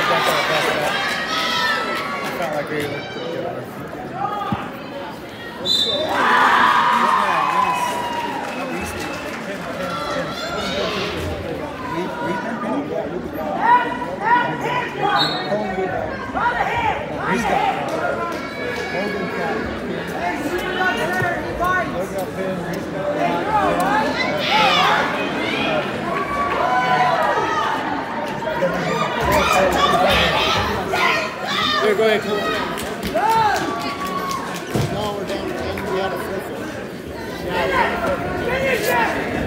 got that best back. I felt like we looked pretty good on our feet. He's got Logan got Here, go ahead, coach. No, we're down. We had a 4-4.